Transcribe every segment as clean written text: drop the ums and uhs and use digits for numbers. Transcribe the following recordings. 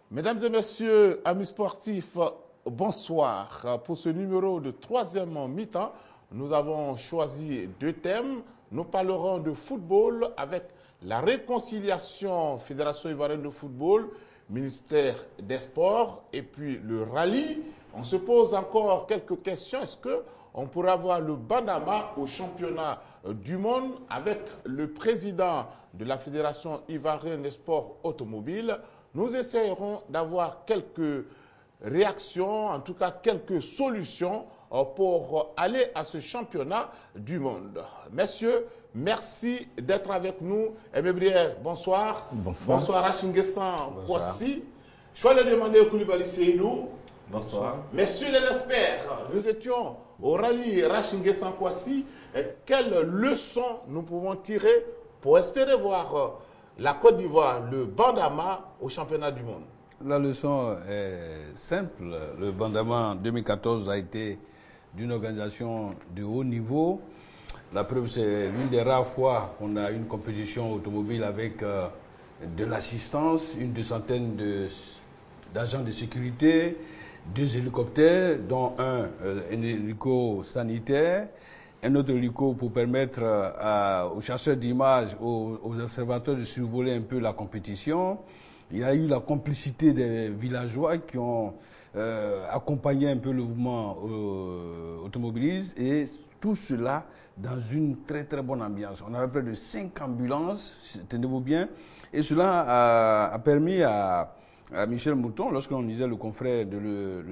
Mesdames et messieurs, amis sportifs, bonsoir. Pour ce numéro de troisième mi-temps, nous avons choisi deux thèmes. Nous parlerons de football avec la réconciliation Fédération ivoirienne de football, ministère des Sports et puis le rallye. On se pose encore quelques questions. Est-ce qu'on pourrait avoir le Bandama au championnat du monde avec le président de la Fédération ivoirienne des sports automobiles? Nous essayerons d'avoir quelques réactions, en tout cas quelques solutions pour aller à ce championnat du monde. Messieurs, merci d'être avec nous. Aimé Brière, bonsoir. Bonsoir. Bonsoir Rachinguessan Kwasi. Je vais aller demander au Koulibaly Seydou. Bonsoir. Messieurs les experts, nous étions au rallye Rachinguessan Kwasi. Quelles leçons nous pouvons tirer pour espérer voir la Côte d'Ivoire, le Bandama, au championnat du monde? La leçon est simple. Le Bandama en 2014 a été d'une organisation de haut niveau. La preuve, c'est l'une des rares fois qu'on a une compétition automobile avec de l'assistance, une centaine d'agents de sécurité, 2 hélicoptères, dont un hélico sanitaire, un autre hélico pour permettre aux chasseurs d'images, aux observateurs de survoler un peu la compétition. Il y a eu la complicité des villageois qui ont accompagné un peu le mouvement automobiliste et tout cela dans une très très bonne ambiance. On avait près de 5 ambulances, tenez-vous bien, et cela a permis à Michel Mouton, lorsqu'on disait le confrère de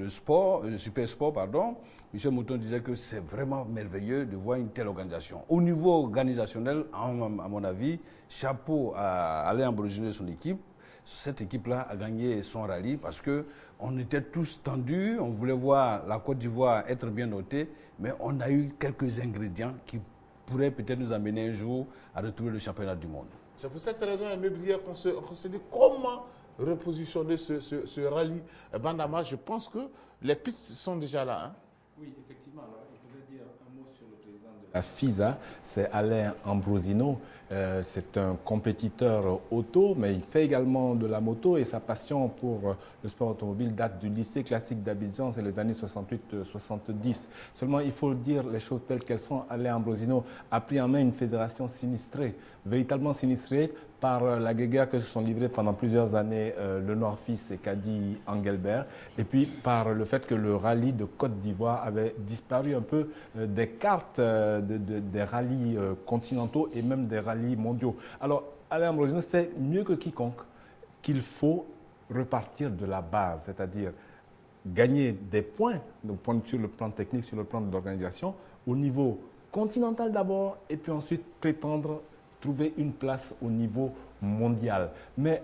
le Super Sport, pardon, Michel Mouton disait que c'est vraiment merveilleux de voir une telle organisation. Au niveau organisationnel, à mon avis, chapeau à Alain Ambrosino et son équipe. Cette équipe-là a gagné son rallye parce qu'on était tous tendus, on voulait voir la Côte d'Ivoire être bien notée, mais on a eu quelques ingrédients qui pourraient peut-être nous amener un jour à retrouver le championnat du monde. C'est pour cette raison, Aimé Brière, qu'on se dit comment repositionner ce rallye Bandama. Je pense que les pistes sont déjà là. Hein? Oui, effectivement. Alors, il faudrait dire un mot sur le président de la FISA, c'est Alain Ambrosino. C'est un compétiteur auto, mais il fait également de la moto et sa passion pour le sport automobile date du lycée classique d'Abidjan, c'est les années 68-70. Seulement, il faut dire les choses telles qu'elles sont. Alain Ambrosino a pris en main une fédération sinistrée, véritablement sinistrée par la guéguerre que se sont livrés pendant plusieurs années le Nord-Fils et Kadi Engelbert, et puis par le fait que le rallye de Côte d'Ivoire avait disparu un peu des cartes des rallyes continentaux et même des rallyes mondiaux. Alors, Alain Ambrosino sait mieux que quiconque qu'il faut repartir de la base, c'est-à-dire gagner des points, donc sur le plan technique, sur le plan de l'organisation, au niveau continental d'abord, et puis ensuite prétendre trouver une place au niveau mondial. Mais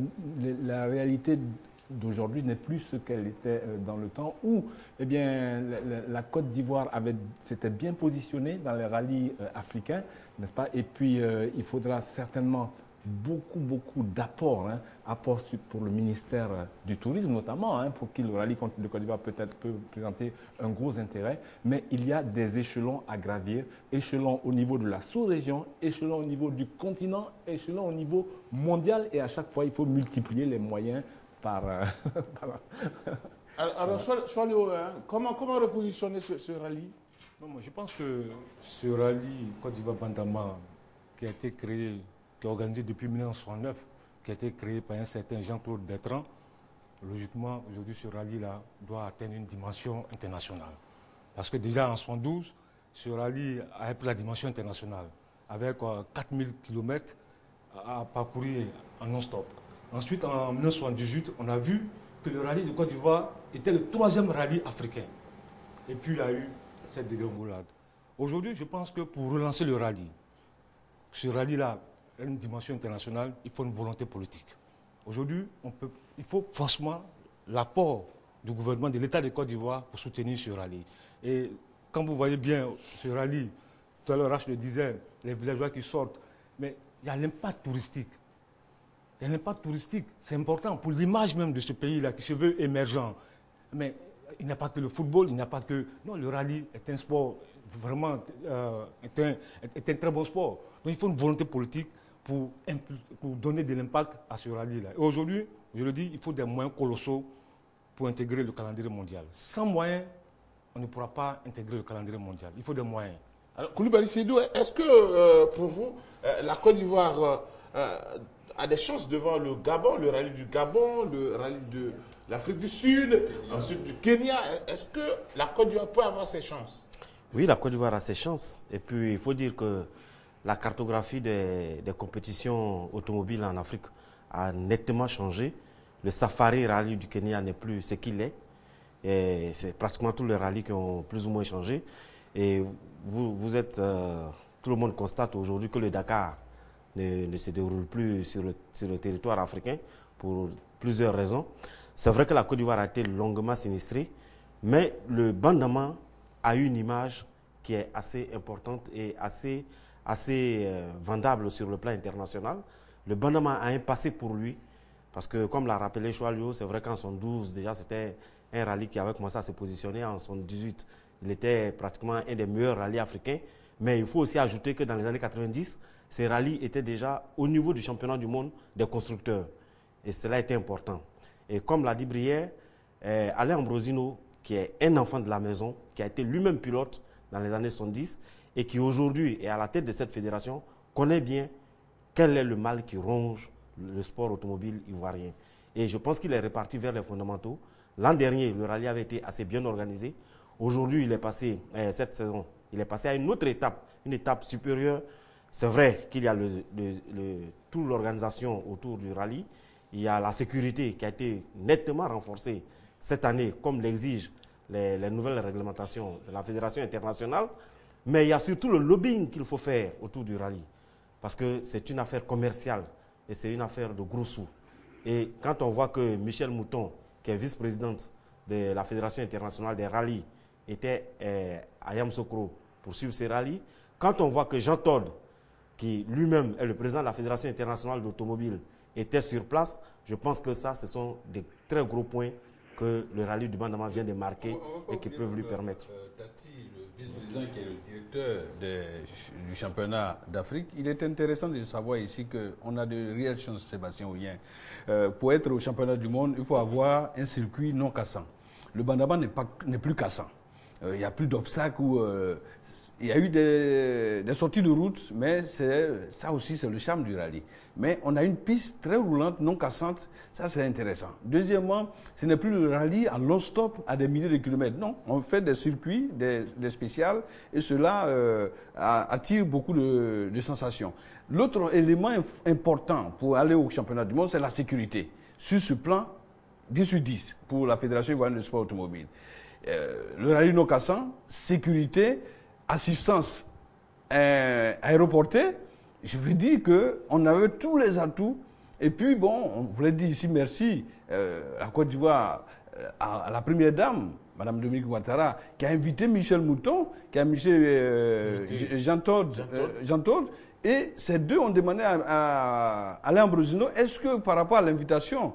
la réalité d'aujourd'hui n'est plus ce qu'elle était dans le temps où eh bien, la Côte d'Ivoire s'était bien positionnée dans les rallyes africains, n'est-ce pas? Et puis, il faudra certainement beaucoup d'apports, apports pour le ministère du Tourisme notamment, pour qui le rallye de Côte d'Ivoire peut présenter un gros intérêt. Mais il y a des échelons à gravir, échelons au niveau de la sous-région, échelons au niveau du continent, échelons au niveau mondial. Et à chaque fois, il faut multiplier les moyens par... Alors, Choléo, comment repositionner ce rallye? Non, moi, je pense que ce rallye Côte d'Ivoire Bandama qui a été créé, qui est organisé depuis 1969, qui a été créé par un certain Jean-Claude Bertrand, logiquement, aujourd'hui, ce rallye-là doit atteindre une dimension internationale. Parce que déjà en 1972, ce rallye a pris la dimension internationale, avec 4000 km à parcourir en non-stop. Ensuite, en 1978, on a vu que le rallye de Côte d'Ivoire était le 3e rallye africain. Et puis, il y a eu cette dégringolade. Aujourd'hui, je pense que pour relancer le rallye, ce rallye-là, une dimension internationale, il faut une volonté politique. Aujourd'hui, il faut forcément l'apport du gouvernement de l'État de Côte d'Ivoire pour soutenir ce rallye. Et quand vous voyez bien ce rallye, tout à l'heure, Rach le disait, les villageois qui sortent, mais il y a l'impact touristique. Il y a l'impact touristique, c'est important pour l'image même de ce pays-là qui se veut émergent. Mais il n'y a pas que le football, il n'y a pas que... Non, le rallye est un sport vraiment, est un très bon sport. Donc il faut une volonté politique pour donner de l'impact à ce rallye-là. Et aujourd'hui, je le dis, il faut des moyens colossaux pour intégrer le calendrier mondial. Sans moyens, on ne pourra pas intégrer le calendrier mondial. Il faut des moyens. Alors, Koulibaly Seydou, est-ce que pour vous, la Côte d'Ivoire a des chances devant le Gabon, le rallye du Gabon, le rallye de l'Afrique du Sud, ensuite du Kenya? Est-ce que la Côte d'Ivoire peut avoir ses chances? Oui, la Côte d'Ivoire a ses chances. Et puis, il faut dire que la cartographie des compétitions automobiles en Afrique a nettement changé. Le Safari Rallye du Kenya n'est plus ce qu'il est. Et c'est pratiquement tous les rallyes qui ont plus ou moins changé. Et tout le monde constate aujourd'hui que le Dakar ne se déroule plus sur le territoire africain pour plusieurs raisons. C'est vrai que la Côte d'Ivoire a été longuement sinistrée, mais le Bandama a une image qui est assez importante et assez vendable sur le plan international. Le Bandama a un passé pour lui, parce que comme l'a rappelé Choualio, c'est vrai qu'en 1912, déjà c'était un rallye qui avait commencé à se positionner. En 1918, il était pratiquement un des meilleurs rallyes africains. Mais il faut aussi ajouter que dans les années 90, ces rallyes étaient déjà au niveau du championnat du monde des constructeurs. Et cela était important. Et comme l'a dit Brière, Alain Ambrosino, qui est un enfant de la maison, qui a été lui-même pilote dans les années 70 et qui aujourd'hui est à la tête de cette fédération, connaît bien quel est le mal qui ronge le sport automobile ivoirien. Et je pense qu'il est reparti vers les fondamentaux. L'an dernier, le rallye avait été assez bien organisé. Aujourd'hui, il est passé, cette saison, il est passé à une autre étape, une étape supérieure. C'est vrai qu'il y a toute l'organisation autour du rallye. Il y a la sécurité qui a été nettement renforcée cette année, comme l'exigent les nouvelles réglementations de la Fédération internationale. Mais il y a surtout le lobbying qu'il faut faire autour du rallye. Parce que c'est une affaire commerciale et c'est une affaire de gros sous. Et quand on voit que Michel Mouton, qui est vice-présidente de la Fédération internationale des rallyes, était à Yamoussoukro pour suivre ces rallyes, quand on voit que Jean Todt, qui lui-même est le président de la Fédération internationale d'automobile, était sur place, je pense que ça, ce sont des très gros points que le rallye du Bandama vient de marquer et qui peuvent lui permettre. Tati, le vice-président qui est le directeur du championnat d'Afrique, il est intéressant de savoir ici qu'on a de réelles chances, Sébastien Oyen. Pour être au championnat du monde, il faut avoir un circuit non cassant. Le Bandama n'est plus cassant. Il n'y a plus d'obstacles. Il y a eu des sorties de route, mais ça aussi, c'est le charme du rallye. Mais on a une piste très roulante, non cassante, ça c'est intéressant. Deuxièmement, ce n'est plus le rallye à long stop à des milliers de kilomètres. Non, on fait des circuits, des spéciales, et cela attire beaucoup de sensations. L'autre élément important pour aller au championnat du monde, c'est la sécurité. Sur ce plan, 10 sur 10 pour la Fédération ivoirienne de sport automobile. Le rallye non cassant, sécurité, assistance aéroportée, je veux dire qu'on avait tous les atouts. Et puis, bon, on voulait dire ici merci à Côte d'Ivoire, à la première dame, Mme Dominique Ouattara, qui a invité Michel Mouton, qui a invité Jean Todt. Et ces deux ont demandé à Alain Ambrosino, est-ce que par rapport à l'invitation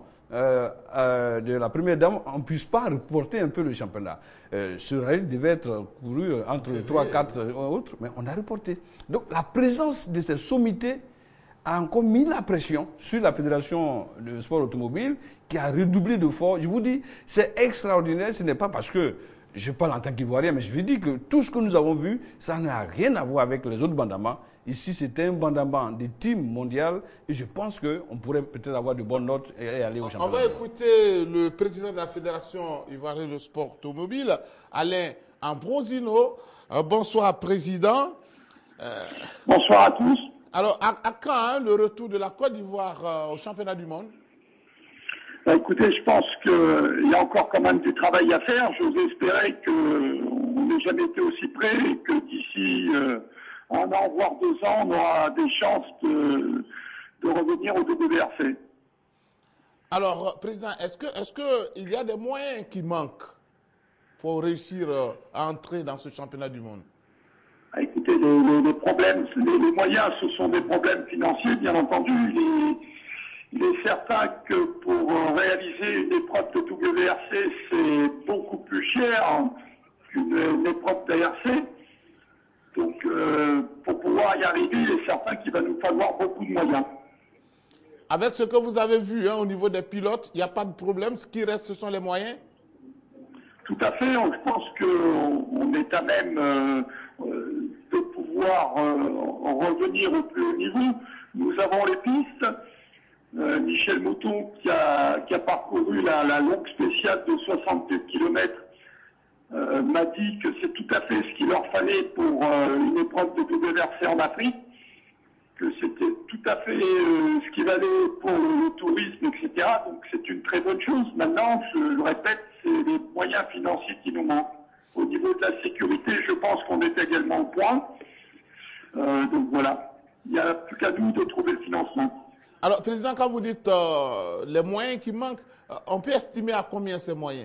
de la première dame, on ne puisse pas reporter un peu le championnat. Ce rallye devait être couru entre 3 4 autres, mais on a reporté. Donc la présence de ces sommités a encore mis la pression sur la Fédération de sport automobile qui a redoublé de force. Je vous dis, c'est extraordinaire. Ce n'est pas parce que je parle en tant qu'Ivoirien, mais je vous dis que tout ce que nous avons vu, ça n'a rien à voir avec les autres bandamas. Ici, c'était un bandama de team mondial et je pense qu'on pourrait peut-être avoir de bonnes notes et aller au championnat. On va écouter le président de la Fédération ivoirienne de sport automobile, Alain Ambrosino. Bonsoir, président. Bonsoir à tous. Alors, à quand le retour de la Côte d'Ivoire au championnat du monde? Écoutez, je pense qu'il y a encore quand même du travail à faire. J'ose espérer qu'on n'ait jamais été aussi près et que d'ici 1 an, voire 2 ans, on aura des chances de revenir au WRC. Alors, président, est-ce qu'il y a des moyens qui manquent pour réussir à entrer dans ce championnat du monde? Écoutez, les problèmes, les moyens, ce sont des problèmes financiers, bien entendu. Il est certain que pour réaliser une épreuve de WRC, c'est beaucoup plus cher qu'une épreuve d'ARC. Donc, pour pouvoir y arriver, il est certain qu'il va nous falloir beaucoup de moyens. Avec ce que vous avez vu au niveau des pilotes, il n'y a pas de problème. Ce qui reste, ce sont les moyens? Tout à fait. Je pense qu'on est à même de pouvoir revenir au plus haut niveau. Nous avons les pistes. Michel Mouton, qui a parcouru la longue spéciale de 62 km, m'a dit que c'est tout à fait ce qu'il leur fallait pour une épreuve de WRC en Afrique, que c'était tout à fait ce qu'il valait pour le tourisme, etc. Donc c'est une très bonne chose. Maintenant, je le répète, c'est les moyens financiers qui nous manquent. Au niveau de la sécurité, je pense qu'on est également au point. Donc voilà, il n'y a plus qu'à nous de trouver le financement. Alors, Président, quand vous dites les moyens qui manquent, on peut estimer à combien ces moyens?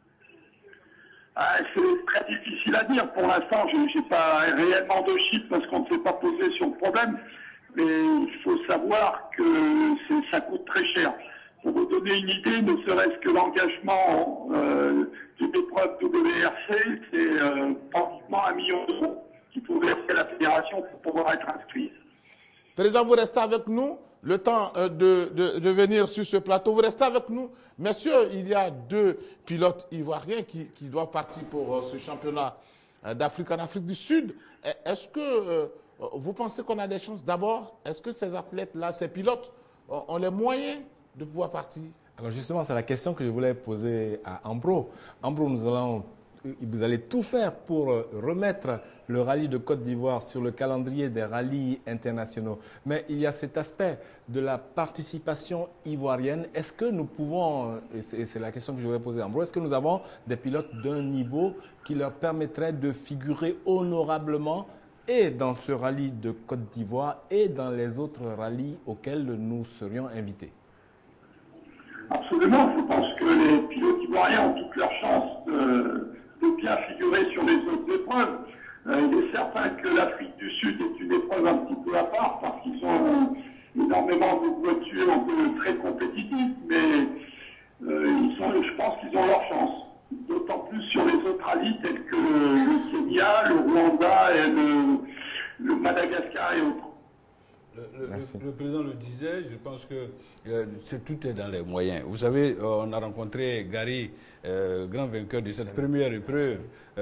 C'est très difficile à dire. Pour l'instant, je n'ai pas réellement de chiffres parce qu'on ne s'est pas posé sur le problème. Mais il faut savoir que ça coûte très cher. Pour vous donner une idée, ne serait-ce que l'engagement d'une épreuve WRC, c'est pratiquement 1 million d'euros qu'il faut verser à la fédération pour pouvoir être inscrit. Président, vous restez avec nous le temps de venir sur ce plateau. Vous restez avec nous. Messieurs, il y a 2 pilotes ivoiriens qui doivent partir pour ce championnat d'Afrique en Afrique du Sud. Est-ce que vous pensez qu'on a des chances? D'abord, est-ce que ces athlètes-là, ces pilotes, ont les moyens de pouvoir partir? Alors justement, c'est la question que je voulais poser à Ambro. Ambro, vous allez tout faire pour remettre le rallye de Côte d'Ivoire sur le calendrier des rallyes internationaux. Mais il y a cet aspect de la participation ivoirienne. Est-ce que nous pouvons, et c'est la question que je voulais poser à Ambro, est-ce que nous avons des pilotes d'un niveau qui leur permettrait de figurer honorablement et dans ce rallye de Côte d'Ivoire et dans les autres rallyes auxquels nous serions invités? Absolument. Je pense que les pilotes ivoiriens ont toutes leurs chances de bien figurer sur les autres épreuves. Il est certain que l'Afrique du Sud est une épreuve un petit peu à part parce qu'ils ont énormément de voitures très compétitives, mais je pense qu'ils ont leur chance. D'autant plus sur les autres rallyes tels que le Kenya, le Rwanda et le Madagascar et autres. Le président le disait, je pense que tout est dans les moyens. Vous savez, on a rencontré Gary, grand vainqueur de cette première épreuve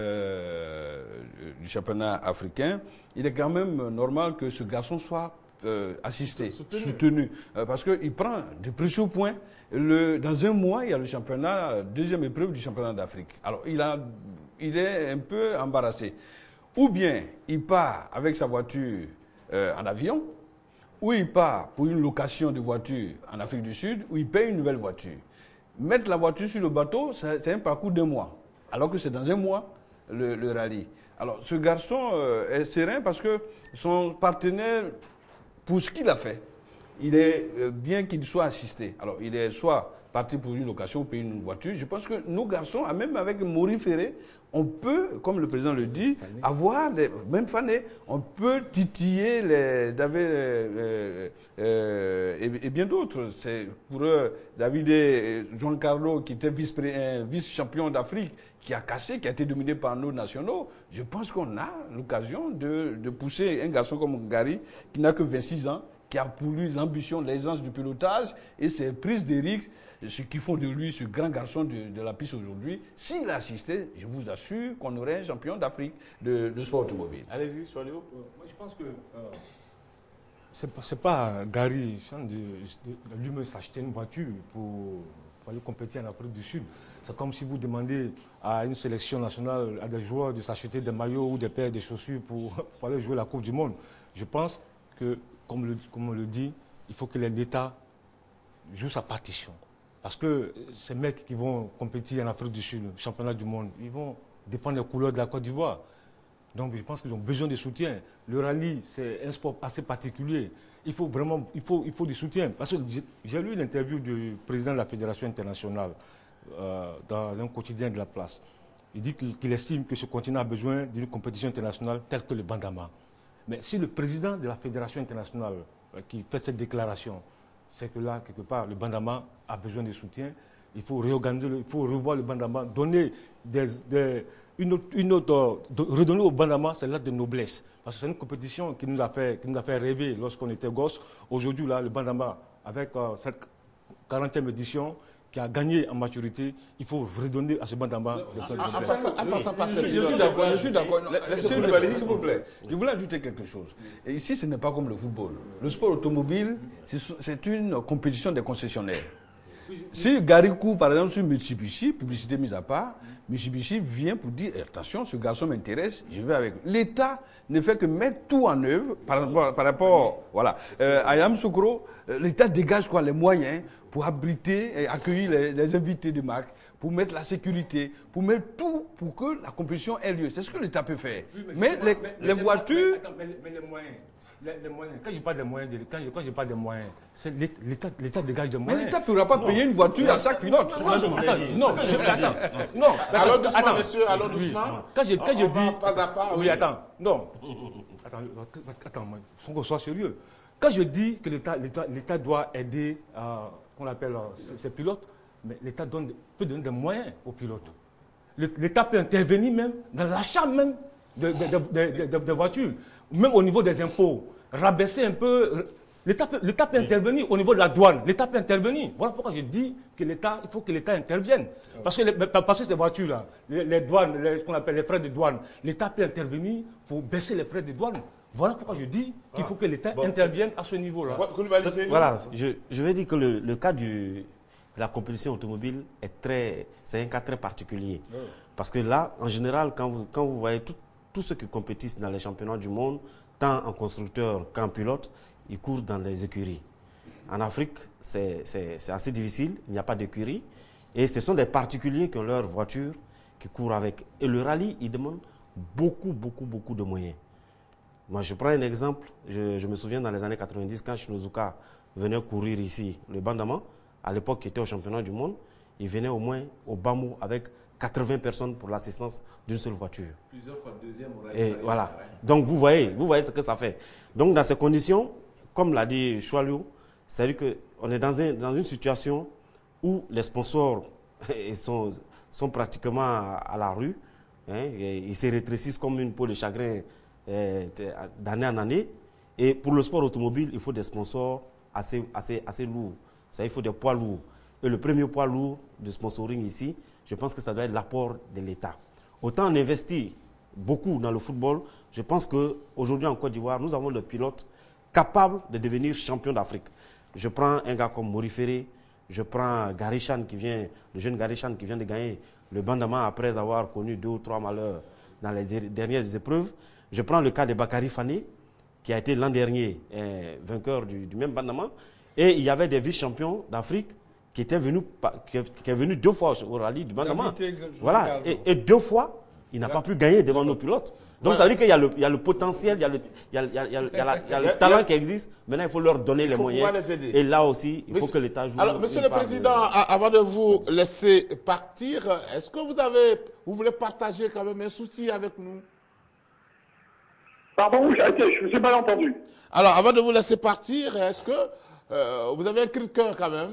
du championnat africain. Il est quand même normal que ce garçon soit assisté, soutenu parce qu'il prend de précieux points. Dans un mois, il y a le championnat, deuxième épreuve du championnat d'Afrique. Alors, il est un peu embarrassé. Ou bien, il part avec sa voiture en avion, ou il part pour une location de voiture en Afrique du Sud, ou il paye une nouvelle voiture. Mettre la voiture sur le bateau, c'est un parcours de mois, alors que c'est dans un mois le rallye. Alors, ce garçon est serein parce que son partenaire, pour ce qu'il a fait, il est bien qu'il soit assisté. Alors, il est soit parti pour une location, payer une voiture. Je pense que nos garçons, même avec Maurice Ferré, on peut, comme le président le dit, avoir même Fané, on peut titiller et bien d'autres. C'est pour eux, David et Giancarlo, qui était vice-champion d'Afrique, qui a cassé, qui a été dominé par nos nationaux. Je pense qu'on a l'occasion de pousser un garçon comme Gary, qui n'a que 26 ans, qui a pour lui l'ambition, l'aisance du pilotage et ses prises de risques, ce qui font de lui ce grand garçon de la piste aujourd'hui. S'il assistait, je vous assure qu'on aurait un champion d'Afrique de sport automobile. Allez-y, Soalio. Moi, je pense que c'est pas Gary lui-même s'acheter une voiture pour aller compétir en Afrique du Sud. C'est comme si vous demandez à une sélection nationale, à des joueurs de s'acheter des maillots ou des paires de chaussures pour aller jouer la Coupe du Monde. Je pense que, comme on le dit, il faut que l'État joue sa partition. Parce que ces mecs qui vont compétir en Afrique du Sud, le championnat du monde, ils vont défendre les couleurs de la Côte d'Ivoire. Donc je pense qu'ils ont besoin de soutien. Le rallye, c'est un sport assez particulier. Il faut vraiment du soutien. Parce que j'ai lu l'interview du président de la Fédération internationale dans un quotidien de la place. Il dit qu'il estime que ce continent a besoin d'une compétition internationale telle que le Bandama. Mais si le président de la Fédération internationale qui fait cette déclaration, c'est que là, quelque part, le Bandama a besoin de soutien. Il faut réorganiser, il faut revoir le Bandama, donner des redonner au Bandama, c'est l'acte de noblesse. Parce que c'est une compétition qui nous a fait rêver lorsqu'on était gosse. Aujourd'hui, là, le Bandama, avec cette 40e édition, qui a gagné en maturité, il faut redonner à ce Bandama de son noblesse. Je suis d'accord. S'il vous plaît, je voulais ajouter quelque chose. Et ici, ce n'est pas comme le football. Le sport automobile, c'est une compétition des concessionnaires. Si Garicou, par exemple, sur Mitsubishi, publicité mise à part, Mitsubishi vient pour dire attention, ce garçon m'intéresse, je vais avec. L'État ne fait que mettre tout en œuvre par rapport voilà. À Yamoussoukro, l'État dégage quoi, les moyens pour abriter et accueillir les invités de marque, pour mettre la sécurité, pour mettre tout pour que la compétition ait lieu. C'est ce que l'État peut faire. Mais les voitures. Mais les moyens. Les moyens. Quand je parle des moyens, quand je parle des moyens, c'est l'État dégage des moyens. Mais l'État ne pourra pas payer une voiture à chaque pilote. Non. Allons doucement, monsieur, allons doucement. Quand je dis. Pas à pas. Oui, attends. Non. Attends, il faut qu'on soit sérieux. Quand je dis que l'État doit aider, qu'on appelle ces pilotes, mais l'État peut donner des moyens aux pilotes. L'État peut intervenir même dans l'achat même de voitures. Même au niveau des impôts, rabaisser un peu. L'État peut intervenir au niveau de la douane. L'État peut intervenir. Voilà pourquoi je dis que il faut que l'État intervienne. Parce que ces voitures-là, les douanes, ce qu'on appelle les frais de douane, l'État peut intervenir pour baisser les frais de douane. Voilà pourquoi je dis qu'il faut que l'État intervienne à ce niveau-là. Voilà, je vais dire que le cas de la compétition automobile c'est un cas très particulier. Parce que là, en général, quand vous voyez tous ceux qui compétissent dans les championnats du monde, tant en constructeur qu'en pilote, ils courent dans les écuries. En Afrique, c'est assez difficile, il n'y a pas d'écurie. Et ce sont des particuliers qui ont leur voiture, qui courent avec. Et le rallye, il demande beaucoup de moyens. Moi, je prends un exemple. Je me souviens dans les années 90, quand Shinozuka venait courir ici, le Bandama, à l'époque qui était au championnat du monde, il venait au moins au Bamou avec 80 personnes pour l'assistance d'une seule voiture. Plusieurs fois deuxième au rallye. Et voilà. Donc vous voyez ce que ça fait. Donc dans ces conditions, comme l'a dit Choualiou, c'est-à-dire qu'on est dans une situation où les sponsors sont pratiquement à la rue. Ils se rétrécissent comme une peau de chagrin d'année en année. Et pour le sport automobile, il faut des sponsors assez lourds. Il faut des poids lourds. Et le premier poids lourd de sponsoring ici, je pense que ça doit être l'apport de l'État. Autant on investit beaucoup dans le football, je pense qu'aujourd'hui en Côte d'Ivoire, nous avons des pilotes capables de devenir champions d'Afrique. Je prends un gars comme Mori Ferré, je prends Garishan le jeune Garishan qui vient de gagner le Bandama après avoir connu 2 ou 3 malheurs dans les dernières épreuves. Je prends le cas de Bakary Fané, qui a été l'an dernier vainqueur du même Bandama. Et il y avait des vice-champions d'Afrique qui est venu 2 fois au rallye du Bandama. Voilà. Et 2 fois, il n'a pas pu gagner devant nos pilotes. Donc ça veut dire qu'il y a le potentiel, il y a le talent qui existe. Maintenant, il faut leur donner les moyens. Les aider. Et là aussi, il faut que l'État joue. Alors, Monsieur le Président, avant de vous laisser partir, est-ce que vous voulez partager quand même un souci avec nous? Pardon, je vous ai mal entendu. Alors, avant de vous laisser partir, est-ce que vous avez un cri de cœur quand même?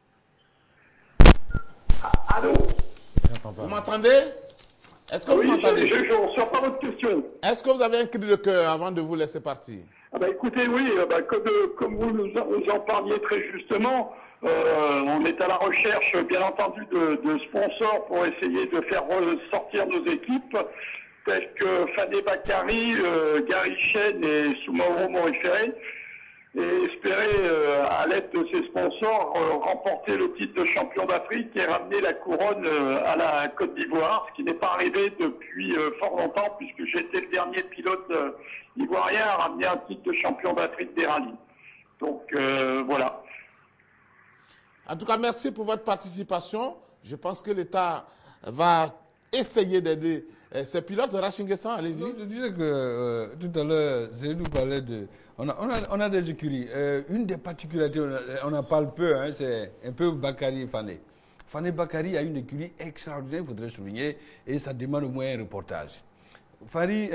Allô? Vous m'entendez? Est-ce que vous m'entendez? Je ne reçois pas votre question. Est-ce que vous avez un cri de cœur avant de vous laisser partir? Écoutez, oui, comme vous nous en parliez très justement, on est à la recherche, bien entendu, de sponsors pour essayer de faire sortir nos équipes, tels que Fadé Bakary, Gary Chen et Soumaoro Morifere, et espérer, à l'aide de ces sponsors, remporter le titre de champion d'Afrique et ramener la couronne à la Côte d'Ivoire, ce qui n'est pas arrivé depuis fort longtemps, puisque j'étais le dernier pilote ivoirien à ramener un titre de champion d'Afrique des rallyes. Donc, voilà. En tout cas, merci pour votre participation. Je pense que l'État va essayer d'aider ces pilotes. Rachinguessan, allez-y. Je disais que tout à l'heure, Zédou parlait de... On a des écuries. Une des particularités, on en parle peu, hein, c'est un peu Bakary Fané. Fané Bakary a une écurie extraordinaire, il faudrait souligner, et ça demande au moins un reportage. Fané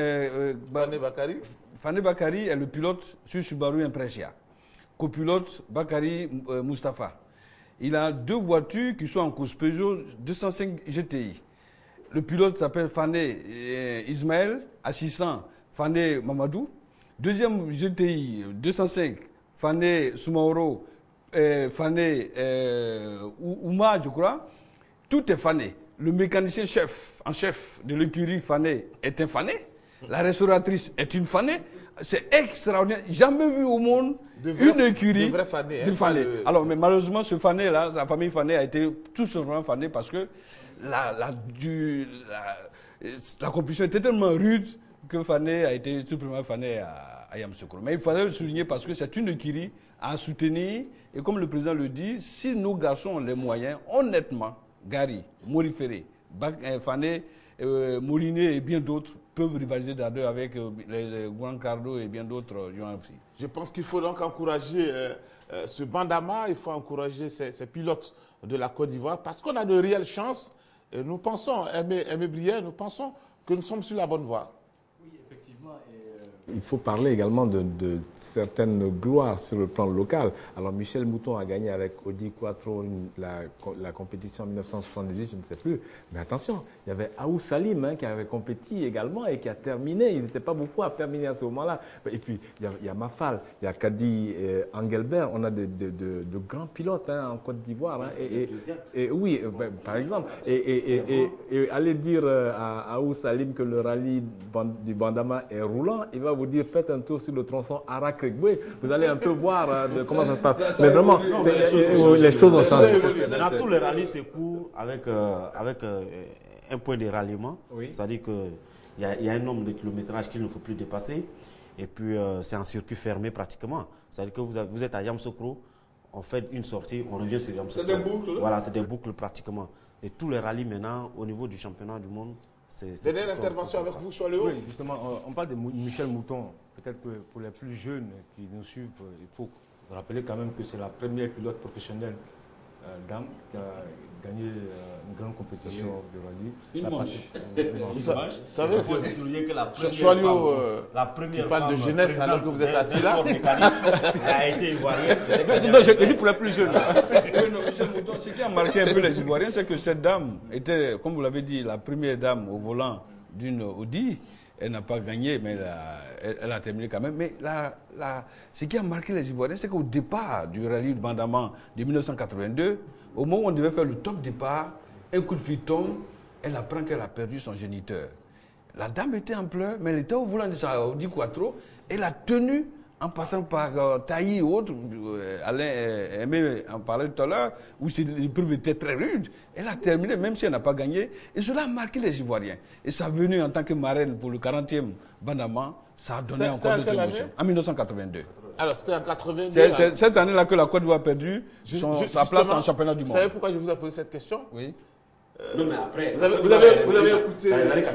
Bakary est le pilote sur Subaru Impreza. Copilote Bakary Mustafa. Il a 2 voitures qui sont en course Peugeot 205 GTI. le pilote s'appelle Fane Ismaël, assistant Fane Mamadou. Deuxième GTI 205, Fane Soumaoro, Fane Ouma, je crois. Tout est Fane. Le mécanicien en chef de l'écurie Fane est un Fane. La restauratrice est une Fane. C'est extraordinaire. Jamais vu au monde une écurie de vrai de Fane. Alors, mais malheureusement, ce Fane-là, sa famille Fane a été tout simplement Fane parce que la compétition était tellement rude que Fane a été tout simplement Fane à Yamoussoukro. Mais il fallait le souligner parce que c'est une écurie à soutenir. Et comme le président le dit, si nos garçons ont les moyens, honnêtement, Gary, Morifere, Fane, Moliné et bien d'autres peuvent rivaliser d'ardeur avec les Juan Cardo et bien d'autres joueurs. Je pense qu'il faut donc encourager ce Bandama, il faut encourager ces pilotes de la Côte d'Ivoire parce qu'on a de réelles chances. Et nous pensons, Aimé Brière, nous pensons que nous sommes sur la bonne voie. Oui, effectivement. Il faut parler également de certaines gloires sur le plan local. Alors Michel Mouton a gagné avec Audi Quattro la compétition en 1978, je ne sais plus. Mais attention, il y avait Aou Salim qui avait compéti également et qui a terminé. Ils n'étaient pas beaucoup à terminer à ce moment-là. Et puis il y a Mafal, il y a Kadi Engelbert. On a de grands pilotes en Côte d'Ivoire. Et oui, par exemple. Et aller dire à Aou Salim que le rallye du Bandama est roulant, il va vous dire faites un tour sur le tronçon Arak-Regboué. Vous allez un peu voir comment ça se passe. Mais vraiment, les choses ont changé. Dans tous les rallyes, c'est court avec un point de ralliement. Oui. C'est-à-dire qu'il y a un nombre de kilométrages qu'il ne faut plus dépasser. Et puis, c'est un circuit fermé pratiquement. C'est-à-dire que vous êtes à Yamoussoukro, on fait une sortie, on revient sur Yamoussoukro. C'est des boucles. Voilà, c'est des boucles pratiquement. Et tous les rallyes maintenant, au niveau du championnat du monde, c'est une intervention avec vous sur le haut. Oui, justement, on parle de Michel Mouton. Peut-être que pour les plus jeunes qui nous suivent, il faut rappeler quand même que c'est la première pilote professionnelle dame qui a gagné une grande compétition de rallye. Une manche. Vous savez, il faut se souligner que la première femme de jeunesse alors que vous êtes assis là. a été ivoirienne. Non, je dis pour les plus jeunes. Michel Mouton, ce qui a marqué un peu les Ivoiriens, c'est que cette dame était, comme vous l'avez dit, la première dame au volant d'une Audi. Elle n'a pas gagné, mais elle a terminé quand même. Mais ce qui a marqué les Ivoiriens, c'est qu'au départ du rallye de Bandama de 1982, au moment où on devait faire le top départ, un coup de fil tombe, elle apprend qu'elle a perdu son géniteur. La dame était en pleurs, mais elle était au volant de sa Audi Quattro. Elle a tenu en passant par Tailly ou autre, Alain Aimé en parlait tout à l'heure, où l'épreuve était très rude. Elle a terminé, même si elle n'a pas gagné. Et cela a marqué les Ivoiriens. Et sa venue en tant que marraine pour le 40e Bandama, ça a donné encore d'autres émotions. En 1982. Alors, c'était en 82. C'est cette année-là que la Côte d'Ivoire a perdu sa place en championnat du monde. Vous savez pourquoi je vous ai posé cette question? Oui. Non, mais après, vous avez écouté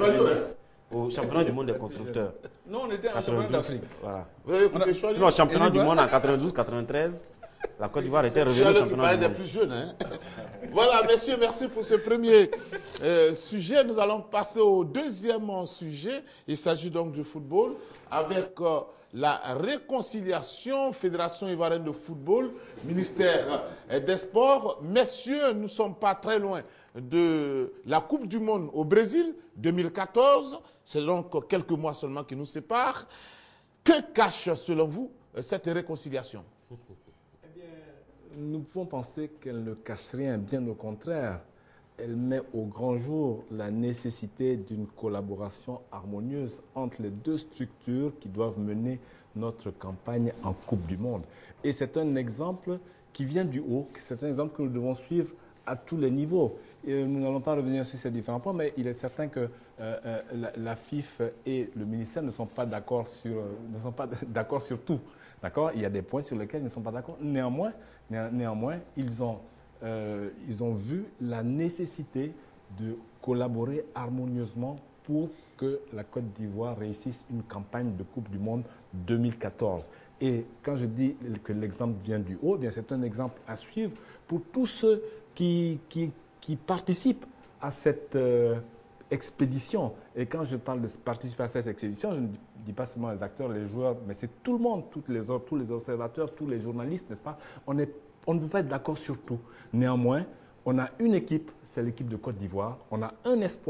au championnat du monde des constructeurs. Non, on était en championnat d'Afrique. Voilà. Vous avez écouté Chouali? Sinon, au championnat du monde en 92-93, la Côte d'Ivoire était revenue au championnat du monde. Des plus jeunes. Hein. Voilà, messieurs, merci pour ce premier sujet. Nous allons passer au deuxième sujet. Il s'agit donc du football avec la réconciliation, Fédération ivoirienne de football, ministère des Sports. Messieurs, nous ne sommes pas très loin de la Coupe du Monde au Brésil 2014. C'est donc quelques mois seulement qui nous séparent. Que cache, selon vous, cette réconciliation? Eh bien, nous pouvons penser qu'elle ne cache rien, bien au contraire. Elle met au grand jour la nécessité d'une collaboration harmonieuse entre les deux structures qui doivent mener notre campagne en Coupe du Monde. Et c'est un exemple qui vient du haut, c'est un exemple que nous devons suivre à tous les niveaux. Et nous n'allons pas revenir sur ces différents points, mais il est certain que la FIF et le ministère ne sont pas d'accord sur tout. D'accord ? Il y a des points sur lesquels ils ne sont pas d'accord. Néanmoins, ils ont vu la nécessité de collaborer harmonieusement pour que la Côte d'Ivoire réussisse une campagne de Coupe du Monde 2014. Et quand je dis que l'exemple vient du haut, bien c'est un exemple à suivre pour tous ceux qui participent à cette expédition. Et quand je parle de participer à cette expédition, je ne dis pas seulement les acteurs, les joueurs, mais c'est tout le monde, tous les observateurs, tous les journalistes, n'est-ce pas ? On ne peut pas être d'accord sur tout. Néanmoins, on a une équipe, c'est l'équipe de Côte d'Ivoire. On a un espoir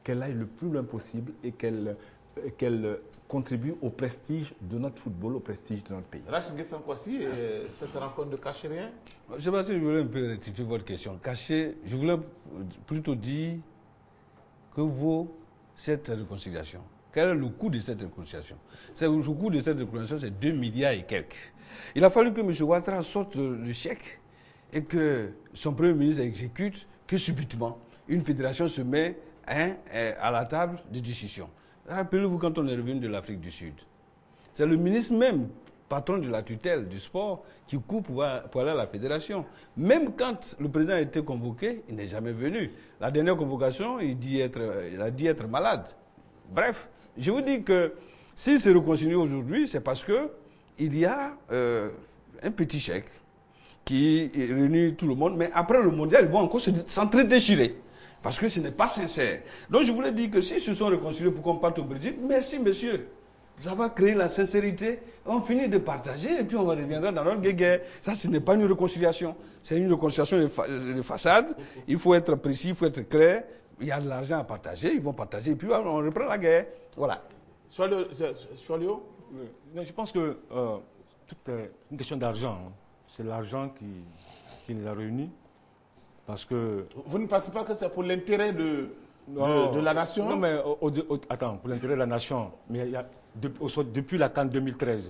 qu'elle aille le plus loin possible et qu'elle contribue au prestige de notre football, au prestige de notre pays. Rachid Guessan-Kwasi, cette rencontre ne cache rien? Je sais pas si je voulais un peu rectifier votre question. Cacher, je voulais plutôt dire que vaut cette réconciliation. Quel est le coût de cette réconciliation? Le coût de cette réconciliation, c'est 2 milliards et quelques. Il a fallu que M. Ouattara sorte le chèque et que son Premier ministre exécute, que subitement, une fédération se met à la table de décision. Rappelez-vous quand on est revenu de l'Afrique du Sud. C'est le ministre même, patron de la tutelle du sport, qui court pour aller à la fédération. Même quand le président a été convoqué, il n'est jamais venu. La dernière convocation, il a dit être malade. Bref, je vous dis que s'il se réconcilie aujourd'hui, c'est parce qu'il y a un petit chèque qui réunit tout le monde. Mais après le mondial, ils vont encore s'entre-déchirer. Parce que ce n'est pas sincère. Donc je voulais dire que s'ils se sont réconciliés pour qu'on parte au Brésil, merci monsieur. Ça va créer la sincérité. On finit de partager et puis on reviendra dans notre guéguerre. Ça, ce n'est pas une réconciliation. C'est une réconciliation de façade. Il faut être précis, il faut être clair. Il y a de l'argent à partager, ils vont partager et puis on reprend la guerre. Voilà. Soilio? Je pense que tout est une question d'argent. C'est l'argent qui les a réunis. Parce que... Vous ne pensez pas que c'est pour l'intérêt de la nation? Non, mais attends, pour l'intérêt de la nation. Mais depuis la CAN 2013,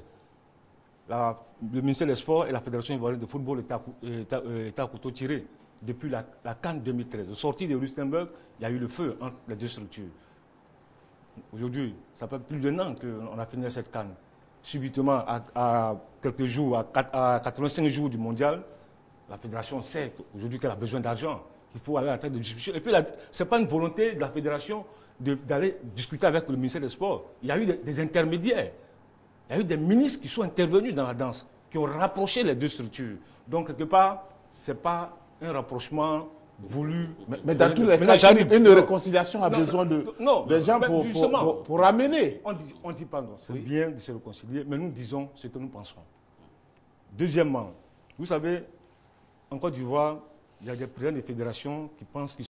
le ministère des Sports et la Fédération ivoirienne de football étaient à couteau tiré. Depuis la CAN 2013. Au sorti de Rustenburg, il y a eu le feu entre les deux structures. Aujourd'hui, ça fait plus d'1 an qu'on a fini cette CAN. Subitement, à quelques jours, à 85 jours du mondial, la fédération sait aujourd'hui qu'elle a besoin d'argent, qu'il faut aller à la table de discussion. Et puis, ce n'est pas une volonté de la fédération d'aller discuter avec le ministère des Sports. Il y a eu des intermédiaires. Il y a eu des ministres qui sont intervenus dans la danse, qui ont rapproché les deux structures. Donc, quelque part, ce n'est pas un rapprochement voulu. Mais dans tous les cas, une réconciliation a besoin de gens pour ramener. On dit pas non, c'est bien de se réconcilier, mais nous disons ce que nous pensons. Deuxièmement, vous savez, en Côte d'Ivoire, il y a des présidents des fédérations qui pensent qu'ils